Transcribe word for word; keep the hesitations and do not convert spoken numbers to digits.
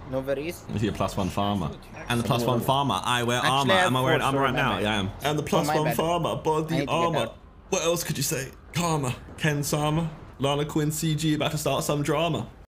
No worries. Is he a plus one farmer? And the plus one farmer, I wear Actually, armor. I have Am I wearing four, armor sorry, right my now? bad. Yeah, I am. And the plus my one bad. farmer, I body need to get armor. out. What else could you say? Karma. Ken Sama. Lana Quinn C G about to start some drama.